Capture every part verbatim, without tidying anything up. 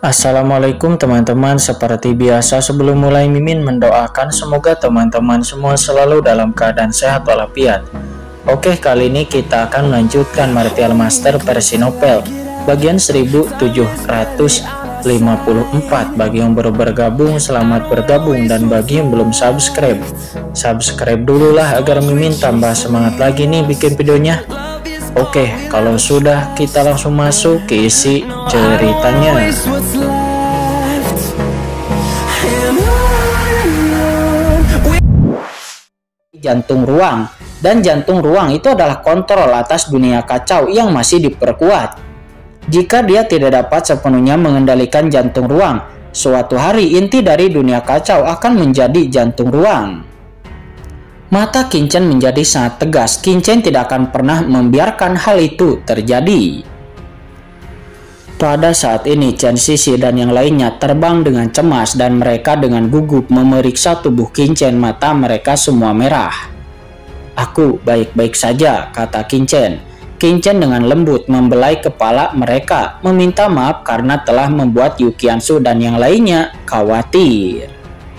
Assalamualaikum teman-teman, seperti biasa sebelum mulai Mimin mendoakan semoga teman-teman semua selalu dalam keadaan sehat walafiat. Oke, kali ini kita akan melanjutkan Martial Master versi novel bagian seribu tujuh ratus lima puluh empat. Bagi yang baru bergabung, selamat bergabung, dan bagi yang belum subscribe, subscribe dulu lah agar Mimin tambah semangat lagi nih bikin videonya. Oke, kalau sudah kita langsung masuk ke isi ceritanya. Jantung ruang, dan jantung ruang itu adalah kontrol atas dunia kacau yang masih diperkuat. Jika dia tidak dapat sepenuhnya mengendalikan jantung ruang, suatu hari inti dari dunia kacau akan menjadi jantung ruang. Mata Qingchen menjadi sangat tegas. Qingchen tidak akan pernah membiarkan hal itu terjadi. Pada saat ini Chen Sisi dan yang lainnya terbang dengan cemas dan mereka dengan gugup memeriksa tubuh Qingchen. Mata mereka semua merah. "Aku baik-baik saja," kata Qingchen. Qingchen dengan lembut membelai kepala mereka, meminta maaf karena telah membuat Yu Qianzu dan yang lainnya khawatir.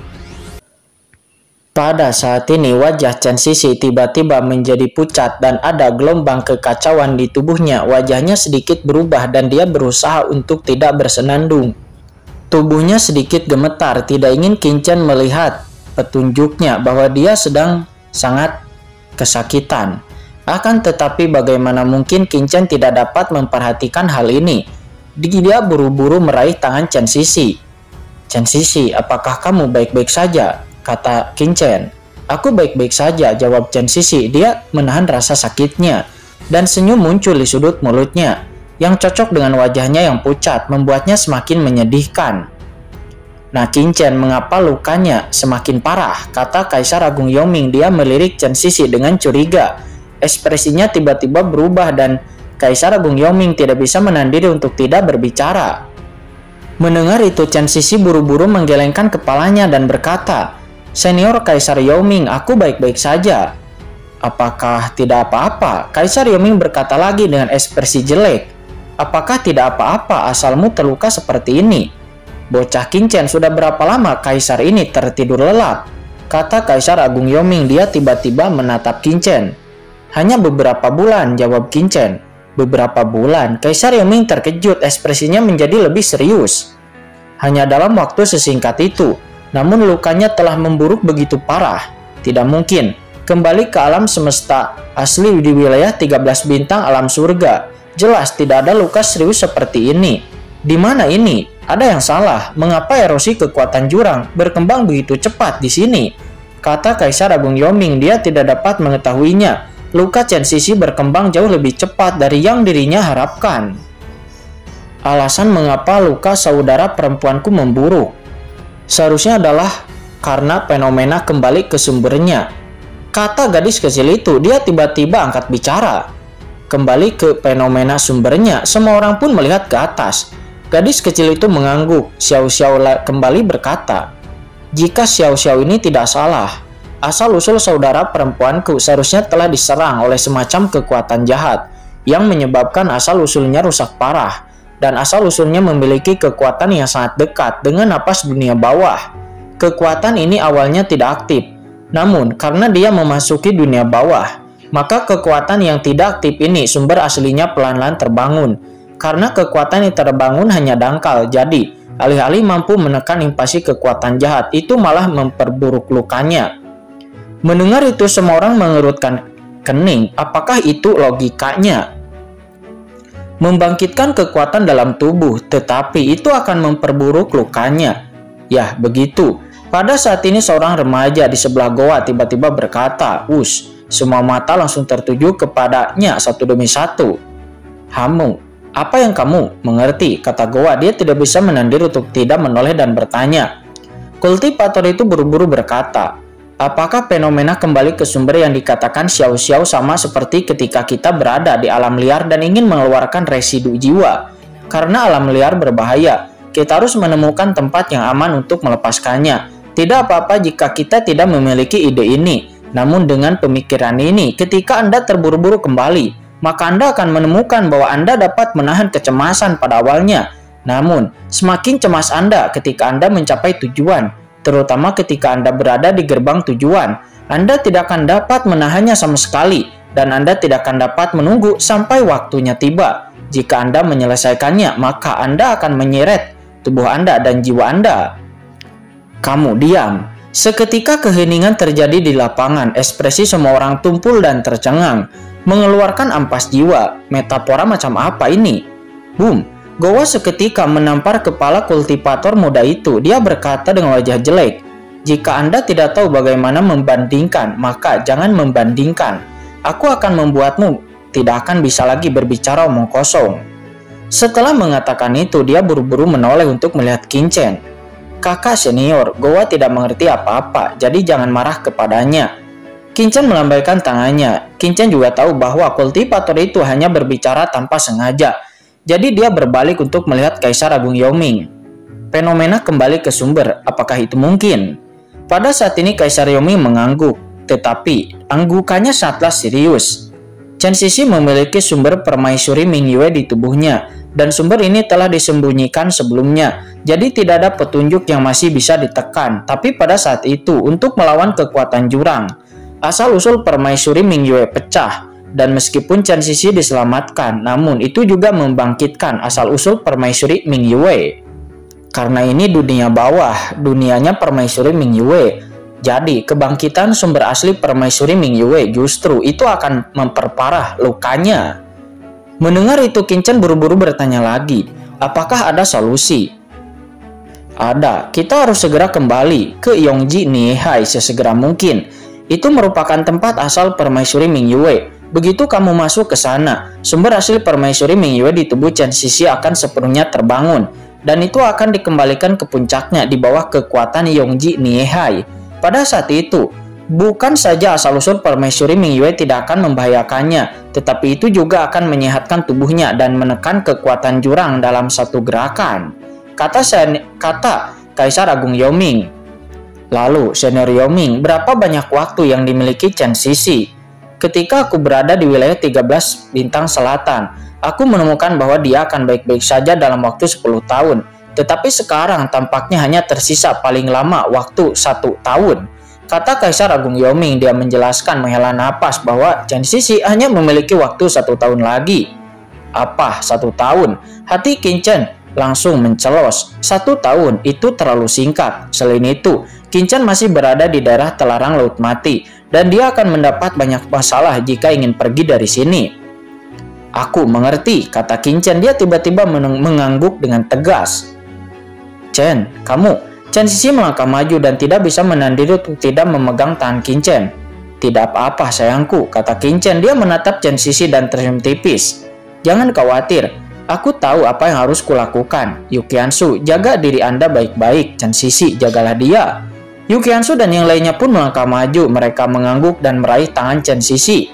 Pada saat ini wajah Chen Sisi tiba-tiba menjadi pucat dan ada gelombang kekacauan di tubuhnya. Wajahnya sedikit berubah dan dia berusaha untuk tidak bersenandung. Tubuhnya sedikit gemetar, tidak ingin Qingchen melihat petunjuknya bahwa dia sedang sangat kesakitan. Akan tetapi bagaimana mungkin Qingchen tidak dapat memperhatikan hal ini. Dia buru-buru meraih tangan Chen Sisi. "Chen Sisi, apakah kamu baik-baik saja?" kata Qingchen. "Aku baik-baik saja," jawab Chen Sisi. Dia menahan rasa sakitnya dan senyum muncul di sudut mulutnya yang cocok dengan wajahnya yang pucat, membuatnya semakin menyedihkan. "Nah Qingchen, mengapa lukanya semakin parah?" kata Kaisar Agung Yaoming. Dia melirik Chen Sisi dengan curiga. Ekspresinya tiba-tiba berubah dan Kaisar Agung Yaoming tidak bisa menahan diri untuk tidak berbicara. Mendengar itu Chen Sisi buru-buru menggelengkan kepalanya dan berkata, "Senior Kaisar Yaoming, aku baik-baik saja." "Apakah tidak apa-apa?" Kaisar Yaoming berkata lagi dengan ekspresi jelek. "Apakah tidak apa-apa, asalmu terluka seperti ini?" "Bocah Qingchen, sudah berapa lama Kaisar ini tertidur lelap?" kata Kaisar Agung Yaoming. Dia tiba-tiba menatap Qingchen. "Hanya beberapa bulan," jawab Qingchen. "Beberapa bulan?" Kaisar Yaoming terkejut, ekspresinya menjadi lebih serius. "Hanya dalam waktu sesingkat itu. Namun lukanya telah memburuk begitu parah. Tidak mungkin. Kembali ke alam semesta asli di wilayah tiga belas bintang alam surga. Jelas tidak ada luka serius seperti ini. Di mana ini? Ada yang salah. Mengapa erosi kekuatan jurang berkembang begitu cepat di sini?" kata Kaisar Agung Yaoming. Dia tidak dapat mengetahuinya. Luka Chen Sisi berkembang jauh lebih cepat dari yang dirinya harapkan. "Alasan mengapa luka saudara perempuanku memburuk seharusnya adalah karena fenomena kembali ke sumbernya," kata gadis kecil itu. Dia tiba-tiba angkat bicara. "Kembali ke fenomena sumbernya." Semua orang pun melihat ke atas. Gadis kecil itu mengangguk. Xiao Xiao kembali berkata, "Jika Xiao Xiao ini tidak salah, asal-usul saudara perempuanku seharusnya telah diserang oleh semacam kekuatan jahat yang menyebabkan asal-usulnya rusak parah. Dan asal-usulnya memiliki kekuatan yang sangat dekat dengan napas dunia bawah. Kekuatan ini awalnya tidak aktif, namun karena dia memasuki dunia bawah, maka kekuatan yang tidak aktif ini sumber aslinya pelan-pelan terbangun. Karena kekuatan yang terbangun hanya dangkal, jadi alih-alih mampu menekan invasi kekuatan jahat, itu malah memperburuk lukanya." Mendengar itu semua orang mengerutkan kening. Apakah itu logikanya? Membangkitkan kekuatan dalam tubuh, tetapi itu akan memperburuk lukanya. Ya, begitu. Pada saat ini seorang remaja di sebelah goa tiba-tiba berkata, "Us." Semua mata langsung tertuju kepadanya satu demi satu. "Hamu, apa yang kamu mengerti?" kata goa. Dia tidak bisa menahan diri untuk tidak menoleh dan bertanya. Kultivator itu buru-buru berkata, "Apakah fenomena kembali ke sumber yang dikatakan Xiao Xiao sama seperti ketika kita berada di alam liar dan ingin mengeluarkan residu jiwa? Karena alam liar berbahaya, kita harus menemukan tempat yang aman untuk melepaskannya. Tidak apa-apa jika kita tidak memiliki ide ini. Namun dengan pemikiran ini, ketika Anda terburu-buru kembali, maka Anda akan menemukan bahwa Anda dapat menahan kecemasan pada awalnya. Namun, semakin cemas Anda ketika Anda mencapai tujuan, terutama ketika Anda berada di gerbang tujuan. Anda tidak akan dapat menahannya sama sekali, dan Anda tidak akan dapat menunggu sampai waktunya tiba. Jika Anda menyelesaikannya, maka Anda akan menyeret tubuh Anda dan jiwa Anda. Kamu diam. Seketika keheningan terjadi di lapangan, ekspresi semua orang tumpul dan tercengang, mengeluarkan ampas jiwa. Metafora macam apa ini? Boom! Gowa seketika menampar kepala kultivator muda itu. Dia berkata dengan wajah jelek, "Jika Anda tidak tahu bagaimana membandingkan, maka jangan membandingkan. Aku akan membuatmu tidak akan bisa lagi berbicara omong kosong." Setelah mengatakan itu, dia buru-buru menoleh untuk melihat Qin-chen. "Kakak senior, Gowa tidak mengerti apa-apa, jadi jangan marah kepadanya." Qin-chen melambaikan tangannya. Qin-chen juga tahu bahwa kultivator itu hanya berbicara tanpa sengaja. Jadi dia berbalik untuk melihat Kaisar Agung Yaoming. Fenomena kembali ke sumber, apakah itu mungkin? Pada saat ini Kaisar Yaoming mengangguk, tetapi anggukannya sangatlah serius. Chen Sisi memiliki sumber permaisuri Mingyue di tubuhnya, dan sumber ini telah disembunyikan sebelumnya, jadi tidak ada petunjuk yang masih bisa ditekan. Tapi pada saat itu, untuk melawan kekuatan jurang, asal-usul permaisuri Mingyue pecah. Dan meskipun Chen Sisi diselamatkan, namun itu juga membangkitkan asal-usul permaisuri Mingyue. Karena ini dunia bawah, dunianya permaisuri Mingyue. Jadi kebangkitan sumber asli permaisuri Mingyue justru itu akan memperparah lukanya. Mendengar itu, Qin-chen buru-buru bertanya lagi, apakah ada solusi? Ada, kita harus segera kembali ke Yongji Niehai sesegera mungkin. Itu merupakan tempat asal permaisuri Mingyue. Begitu kamu masuk ke sana, sumber asli permaisuri Mingyue di tubuh Chen Sisi akan sepenuhnya terbangun, dan itu akan dikembalikan ke puncaknya di bawah kekuatan Yongji Niehai. Pada saat itu, bukan saja asal-usul permaisuri Mingyue tidak akan membahayakannya, tetapi itu juga akan menyehatkan tubuhnya dan menekan kekuatan jurang dalam satu gerakan. Kata, kata Kaisar Agung Yaoming. Lalu, Senior Yaoming, berapa banyak waktu yang dimiliki Chen Sisi? Ketika aku berada di wilayah tiga belas bintang selatan, aku menemukan bahwa dia akan baik-baik saja dalam waktu sepuluh tahun. Tetapi sekarang tampaknya hanya tersisa paling lama waktu satu tahun. Kata Kaisar Agung Yaoming. Dia menjelaskan menghela napas bahwa Chen Sisi hanya memiliki waktu satu tahun lagi. Apa satu tahun? Hati Qin-chen langsung mencelos. Satu tahun itu terlalu singkat. Selain itu, Qin-chen masih berada di daerah Telarang Laut Mati, dan dia akan mendapat banyak masalah jika ingin pergi dari sini. Aku mengerti, kata Qin-chen. Dia tiba-tiba mengangguk dengan tegas. Chen, kamu. Chen Sisi melangkah maju dan tidak bisa menahan diri untuk tidak memegang tangan Qin-chen. Tidak apa-apa sayangku, kata Qin-chen. Dia menatap Chen Sisi dan tersenyum tipis. Jangan khawatir, aku tahu apa yang harus kulakukan. Yukiansu, jaga diri Anda baik-baik. Chen Sisi, jagalah dia. Yukiansu dan yang lainnya pun melangkah maju. Mereka mengangguk dan meraih tangan Chen Sisi.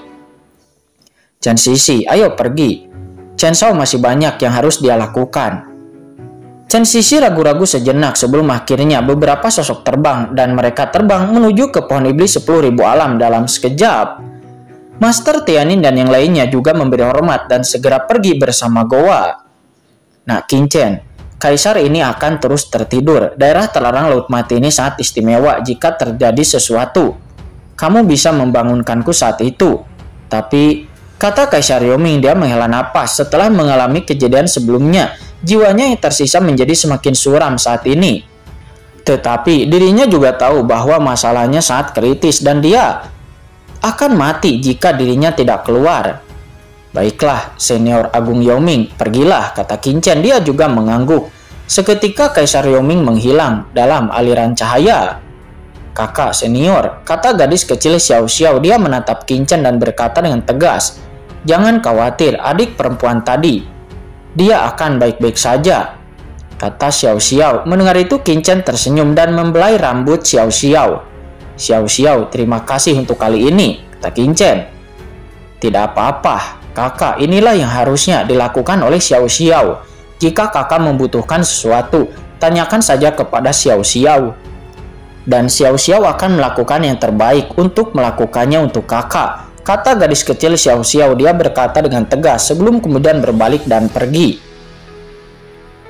Chen Sisi, ayo pergi. Chen Shao masih banyak yang harus dia lakukan. Chen Sisi ragu-ragu sejenak sebelum akhirnya beberapa sosok terbang, dan mereka terbang menuju ke pohon iblis sepuluh ribu alam dalam sekejap. Master Tianyin dan yang lainnya juga memberi hormat dan segera pergi bersama Gowa. Nah, Qin-chen, Kaisar ini akan terus tertidur. Daerah Telarang Laut Mati ini sangat istimewa jika terjadi sesuatu. Kamu bisa membangunkanku saat itu. Tapi, kata Kaisar Yaoming, dia menghela napas setelah mengalami kejadian sebelumnya. Jiwanya yang tersisa menjadi semakin suram saat ini. Tetapi dirinya juga tahu bahwa masalahnya sangat kritis dan dia akan mati jika dirinya tidak keluar. Baiklah, Senior Agung Yaoming, pergilah, kata Qin-chen. Dia juga mengangguk. Seketika Kaisar Yaoming menghilang dalam aliran cahaya. Kakak senior, kata gadis kecil Xiao Xiao. Dia menatap Qin-chen dan berkata dengan tegas, jangan khawatir, adik perempuan tadi. Dia akan baik-baik saja, kata Xiao Xiao. Mendengar itu Qin-chen tersenyum dan membelai rambut Xiao Xiao. Xiao Xiao, terima kasih untuk kali ini, kata Qin-chen. Tidak apa-apa, kakak, inilah yang harusnya dilakukan oleh Xiao Xiao. Jika kakak membutuhkan sesuatu, tanyakan saja kepada Xiao Xiao. Dan Xiao Xiao akan melakukan yang terbaik untuk melakukannya untuk kakak, kata gadis kecil Xiao Xiao. Dia berkata dengan tegas sebelum kemudian berbalik dan pergi.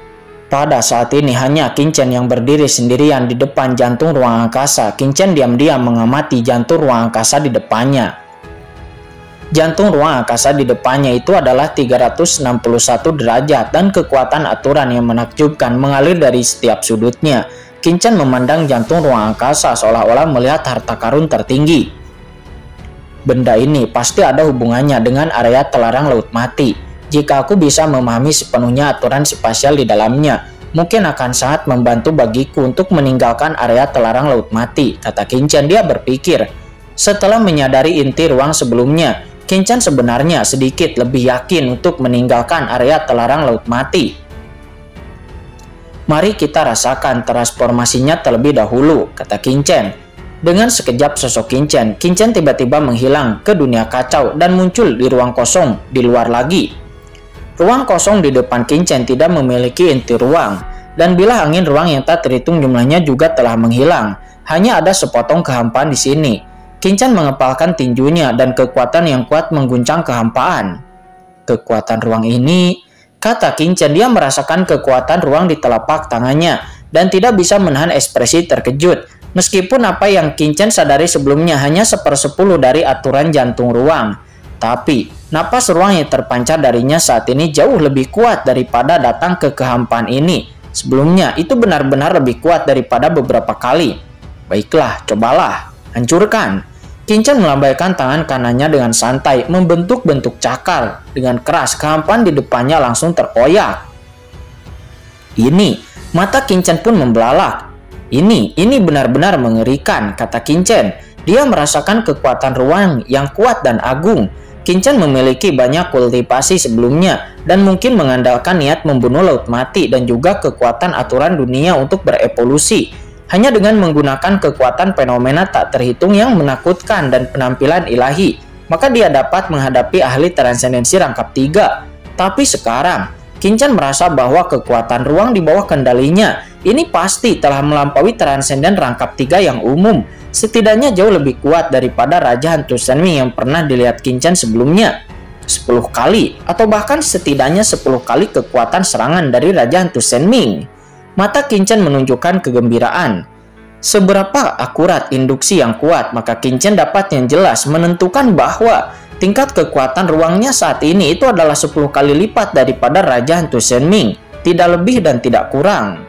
Pada saat ini hanya Qin-Chen yang berdiri sendirian di depan jantung ruang angkasa. Qin-Chen diam-diam mengamati jantung ruang angkasa di depannya. Jantung ruang angkasa di depannya itu adalah tiga ratus enam puluh satu derajat dan kekuatan aturan yang menakjubkan mengalir dari setiap sudutnya. Qin-Chen memandang jantung ruang angkasa seolah-olah melihat harta karun tertinggi. Benda ini pasti ada hubungannya dengan area telarang Laut Mati. Jika aku bisa memahami sepenuhnya aturan spasial di dalamnya, mungkin akan sangat membantu bagiku untuk meninggalkan area telarang Laut Mati, kata Qin-Chen. Dia berpikir. Setelah menyadari inti ruang sebelumnya, Qin-Chen sebenarnya sedikit lebih yakin untuk meninggalkan area telarang Laut Mati. Mari kita rasakan transformasinya terlebih dahulu, kata Qin-Chen. Dengan sekejap sosok Qin-Chen, Qin-Chen tiba-tiba menghilang ke dunia kacau dan muncul di ruang kosong di luar lagi. Ruang kosong di depan Qin-Chen tidak memiliki inti ruang, dan bila angin ruang yang tak terhitung jumlahnya juga telah menghilang, hanya ada sepotong kehampaan di sini. Qin-Chen mengepalkan tinjunya dan kekuatan yang kuat mengguncang kehampaan. Kekuatan ruang ini, kata Qin-Chen, dia merasakan kekuatan ruang di telapak tangannya dan tidak bisa menahan ekspresi terkejut. Meskipun apa yang Qin-Chen sadari sebelumnya hanya sepersepuluh dari aturan jantung ruang. Tapi, napas ruang yang terpancar darinya saat ini jauh lebih kuat daripada datang ke kehampaan ini. Sebelumnya, itu benar-benar lebih kuat daripada beberapa kali. Baiklah, cobalah. Hancurkan. Qin-Chen melambaikan tangan kanannya dengan santai, membentuk bentuk cakar. Dengan keras, kehampaan di depannya langsung terkoyak. Ini, mata Qin-Chen pun membelalak. Ini, ini benar-benar mengerikan, kata Qin-Chen. Dia merasakan kekuatan ruang yang kuat dan agung. Qin-Chen memiliki banyak kultivasi sebelumnya dan mungkin mengandalkan niat membunuh Laut Mati dan juga kekuatan aturan dunia untuk berevolusi. Hanya dengan menggunakan kekuatan fenomena tak terhitung yang menakutkan dan penampilan ilahi, maka dia dapat menghadapi ahli transendensi rangkap tiga. Tapi sekarang, Qin-Chen merasa bahwa kekuatan ruang di bawah kendalinya ini pasti telah melampaui transenden rangkap tiga yang umum. Setidaknya jauh lebih kuat daripada Raja Hantu Shenming yang pernah dilihat Qin-Chen sebelumnya. sepuluh kali atau bahkan setidaknya sepuluh kali kekuatan serangan dari Raja Hantu Shenming. Mata Qin-Chen menunjukkan kegembiraan. Seberapa akurat induksi yang kuat, maka Qin-Chen dapat yang jelas menentukan bahwa tingkat kekuatan ruangnya saat ini itu adalah sepuluh kali lipat daripada Raja Hantu Shenming, tidak lebih dan tidak kurang.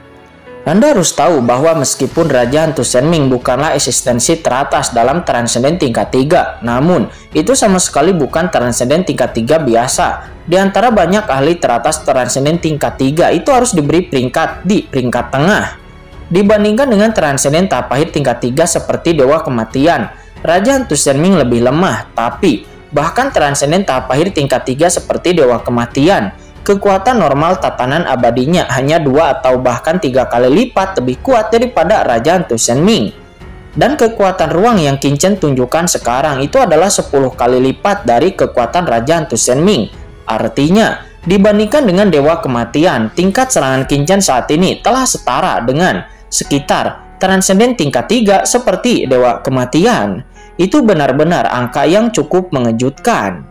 Anda harus tahu bahwa meskipun Raja Hantu Shenming bukanlah eksistensi teratas dalam transenden tingkat tiga, namun itu sama sekali bukan transenden tingkat tiga biasa. Di antara banyak ahli teratas transenden tingkat tiga itu harus diberi peringkat di peringkat tengah. Dibandingkan dengan transenden Tapahir tingkat tiga seperti Dewa Kematian, Raja Hantu Shenming lebih lemah, tapi bahkan transenden Tapahir tingkat tiga seperti Dewa Kematian, kekuatan normal tatanan abadinya hanya dua atau bahkan tiga kali lipat lebih kuat daripada Raja Hantu Shenming. Dan kekuatan ruang yang Qin-Chen tunjukkan sekarang itu adalah sepuluh kali lipat dari kekuatan Raja Hantu Shenming. Artinya, dibandingkan dengan Dewa Kematian, tingkat serangan Qin-Chen saat ini telah setara dengan sekitar transenden tingkat tiga seperti Dewa Kematian. Itu benar-benar angka yang cukup mengejutkan.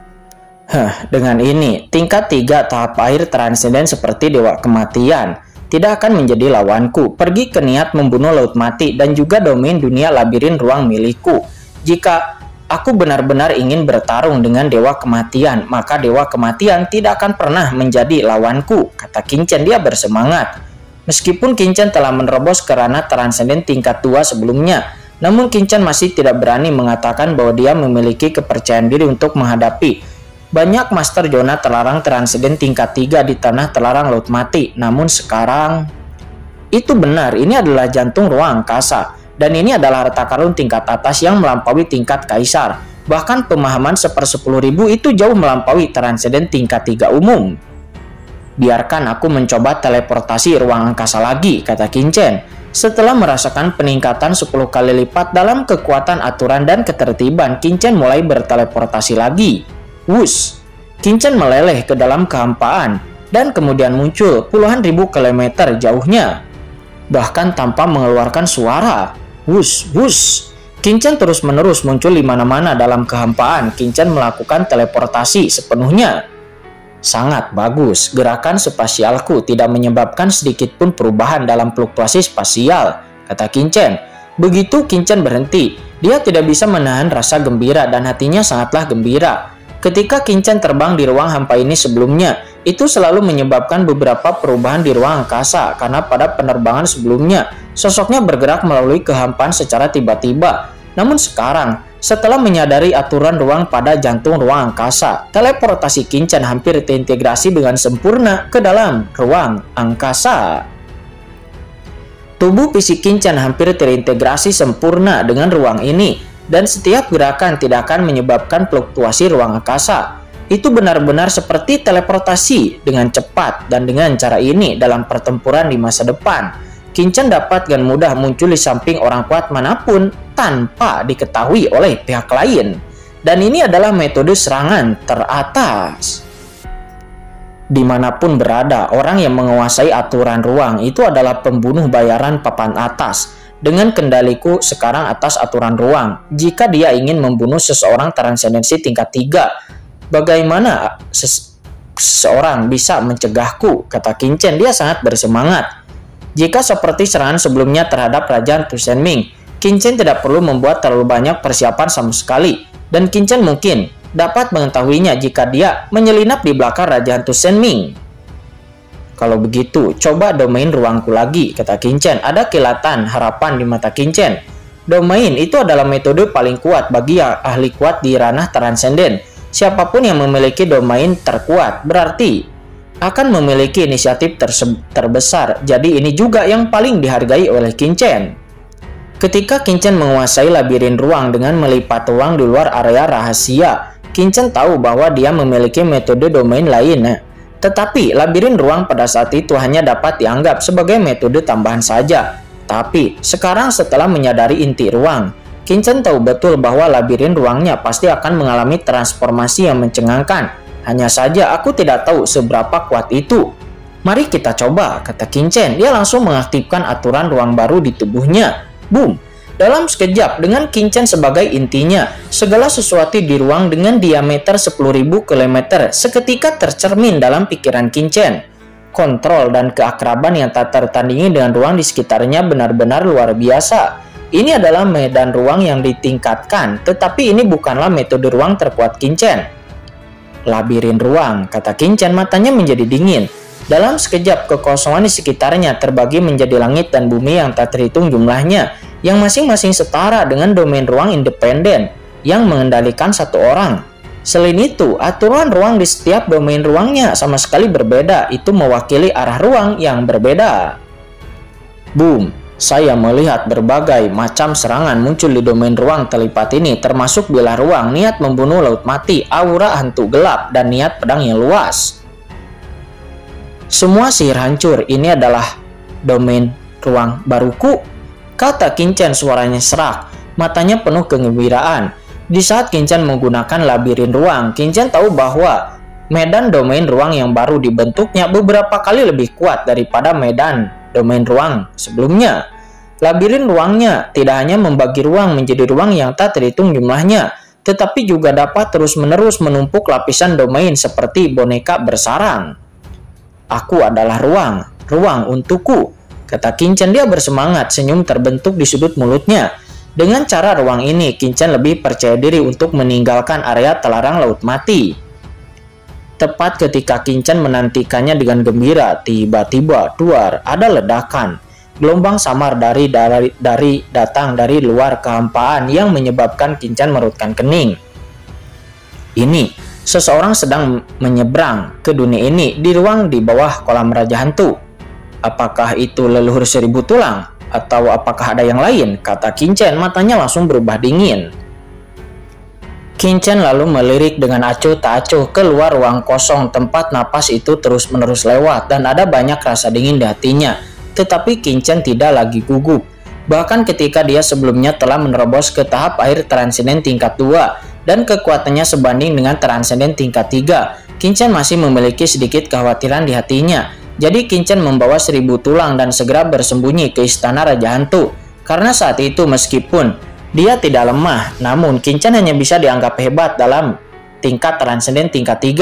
Hah, dengan ini, tingkat tiga tahap akhir transenden seperti Dewa Kematian tidak akan menjadi lawanku. Pergi ke niat membunuh Laut Mati dan juga domain dunia labirin ruang milikku. Jika aku benar-benar ingin bertarung dengan Dewa Kematian, maka Dewa Kematian tidak akan pernah menjadi lawanku, kata Qin-Chen. Dia bersemangat. Meskipun Qin-Chen telah menerobos ke ranah transenden tingkat dua sebelumnya, namun Qin-Chen masih tidak berani mengatakan bahwa dia memiliki kepercayaan diri untuk menghadapi banyak master zona terlarang transenden tingkat tiga di tanah terlarang Laut Mati. Namun sekarang, itu benar, ini adalah jantung ruang angkasa. Dan ini adalah harta karun tingkat atas yang melampaui tingkat kaisar. Bahkan pemahaman sepersepuluh ribu itu jauh melampaui transenden tingkat tiga umum. Biarkan aku mencoba teleportasi ruang angkasa lagi, kata Qin-Chen. Setelah merasakan peningkatan sepuluh kali lipat dalam kekuatan aturan dan ketertiban, Qin-Chen mulai berteleportasi lagi. Wush, Qin-Chen meleleh ke dalam kehampaan dan kemudian muncul puluhan ribu kilometer jauhnya. Bahkan tanpa mengeluarkan suara. Wush, wush. Qin-Chen terus-menerus muncul di mana-mana dalam kehampaan. Qin-Chen melakukan teleportasi sepenuhnya. Sangat bagus, gerakan spasialku tidak menyebabkan sedikit pun perubahan dalam fluktuasi spasial, kata Qinchen. Begitu Qinchen berhenti, dia tidak bisa menahan rasa gembira dan hatinya sangatlah gembira. Ketika Qinchen terbang di ruang hampa ini sebelumnya, itu selalu menyebabkan beberapa perubahan di ruang angkasa karena pada penerbangan sebelumnya, sosoknya bergerak melalui kehampaan secara tiba-tiba. Namun sekarang, setelah menyadari aturan ruang pada jantung ruang angkasa, teleportasi Qinchen hampir terintegrasi dengan sempurna ke dalam ruang angkasa. Tubuh fisik Qinchen hampir terintegrasi sempurna dengan ruang ini, dan setiap gerakan tidak akan menyebabkan fluktuasi ruang angkasa. Itu benar-benar seperti teleportasi dengan cepat, dan dengan cara ini dalam pertempuran di masa depan, Qinchen dapat dengan mudah muncul di samping orang kuat manapun tanpa diketahui oleh pihak lain. Dan ini adalah metode serangan teratas. Dimanapun berada, orang yang menguasai aturan ruang itu adalah pembunuh bayaran papan atas. Dengan kendaliku sekarang atas aturan ruang, jika dia ingin membunuh seseorang transendensi tingkat tiga, bagaimana seseorang bisa mencegahku? Kata Qinchen, dia sangat bersemangat. Jika seperti serangan sebelumnya terhadap Kerajaan Tu Shenming, Qinchen tidak perlu membuat terlalu banyak persiapan sama sekali, dan Qinchen mungkin dapat mengetahuinya jika dia menyelinap di belakang Kerajaan Tu Shenming. Kalau begitu, coba domain ruangku lagi, kata Qinchen. Ada kilatan harapan di mata Qinchen. Domain itu adalah metode paling kuat bagi yang ahli kuat di ranah transenden. Siapapun yang memiliki domain terkuat berarti akan memiliki inisiatif terbesar. Jadi ini juga yang paling dihargai oleh Qinchen. Ketika Qinchen menguasai labirin ruang dengan melipat ruang di luar area rahasia, Qinchen tahu bahwa dia memiliki metode domain lain. Tetapi labirin ruang pada saat itu hanya dapat dianggap sebagai metode tambahan saja. Tapi sekarang setelah menyadari inti ruang, Qinchen tahu betul bahwa labirin ruangnya pasti akan mengalami transformasi yang mencengangkan. Hanya saja aku tidak tahu seberapa kuat itu. Mari kita coba, kata Qinchen. Dia langsung mengaktifkan aturan ruang baru di tubuhnya. Boom! Dalam sekejap, dengan Qinchen sebagai intinya, segala sesuatu di ruang dengan diameter sepuluh ribu kilometer seketika tercermin dalam pikiran Qinchen. Kontrol dan keakraban yang tak tertandingi dengan ruang di sekitarnya benar-benar luar biasa. Ini adalah medan ruang yang ditingkatkan, tetapi ini bukanlah metode ruang terkuat Qinchen. Labirin ruang, kata Qinchen, matanya menjadi dingin. Dalam sekejap, kekosongan di sekitarnya terbagi menjadi langit dan bumi yang tak terhitung jumlahnya, yang masing-masing setara dengan domain ruang independen yang mengendalikan satu orang. Selain itu, aturan ruang di setiap domain ruangnya sama sekali berbeda. Itu mewakili arah ruang yang berbeda. Boom! Saya melihat berbagai macam serangan muncul di domain ruang terlipat ini, termasuk bilah ruang, niat membunuh laut mati, aura hantu gelap, dan niat pedang yang luas. Semua sihir hancur. Ini adalah domain ruang baruku, kata Qinchen, suaranya serak, matanya penuh kegembiraan. Di saat Qinchen menggunakan labirin ruang, Qinchen tahu bahwa medan domain ruang yang baru dibentuknya beberapa kali lebih kuat daripada medan domain ruang sebelumnya. Labirin ruangnya tidak hanya membagi ruang menjadi ruang yang tak terhitung jumlahnya, tetapi juga dapat terus-menerus menumpuk lapisan domain seperti boneka bersarang. Aku adalah ruang, ruang untukku, kata Qinchen. Dia bersemangat, senyum terbentuk di sudut mulutnya. Dengan cara ruang ini, Qinchen lebih percaya diri untuk meninggalkan area terlarang laut mati. Tepat ketika Qinchen menantikannya dengan gembira, tiba-tiba duar ada ledakan. Gelombang samar dari, dari dari datang dari luar kehampaan yang menyebabkan Qinchen merutkan kening. Ini, seseorang sedang menyeberang ke dunia ini di ruang di bawah kolam Raja Hantu. Apakah itu leluhur seribu tulang? Atau apakah ada yang lain? Kata Qinchen, matanya langsung berubah dingin. Qinchen lalu melirik dengan acuh tak acuh keluar ruang kosong. Tempat napas itu terus-menerus lewat dan ada banyak rasa dingin di hatinya. Tetapi Qinchen tidak lagi gugup. Bahkan ketika dia sebelumnya telah menerobos ke tahap air transenden tingkat dua dan kekuatannya sebanding dengan transenden tingkat tiga, Qinchen masih memiliki sedikit kekhawatiran di hatinya. Jadi Qinchen membawa seribu tulang dan segera bersembunyi ke istana Raja Hantu. Karena saat itu meskipun dia tidak lemah, namun Qinchen hanya bisa dianggap hebat dalam tingkat transenden tingkat tiga.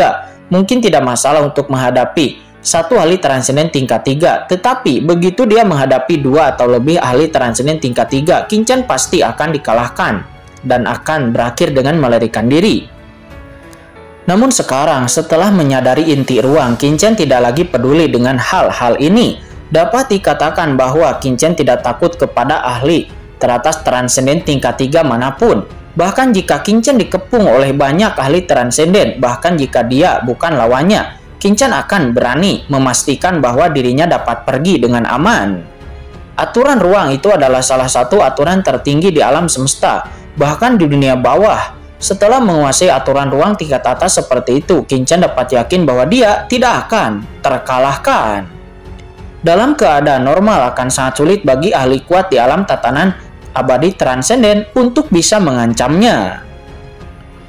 mungkin tidak masalah untuk menghadapi satu ahli transenden tingkat tiga. Tetapi begitu dia menghadapi dua atau lebih ahli transenden tingkat tiga, Qin Chen pasti akan dikalahkan dan akan berakhir dengan melarikan diri. Namun sekarang, setelah menyadari inti ruang, Qin Chen tidak lagi peduli dengan hal-hal ini. Dapat dikatakan bahwa Qin Chen tidak takut kepada ahli teratas transenden tingkat tiga manapun. Bahkan jika Qin Chen dikepung oleh banyak ahli transenden, bahkan jika dia bukan lawannya, Qin Chen akan berani memastikan bahwa dirinya dapat pergi dengan aman. Aturan ruang itu adalah salah satu aturan tertinggi di alam semesta, bahkan di dunia bawah. Setelah menguasai aturan ruang tingkat atas seperti itu, Qin Chen dapat yakin bahwa dia tidak akan terkalahkan. Dalam keadaan normal akan sangat sulit bagi ahli kuat di alam tatanan abadi transenden untuk bisa mengancamnya.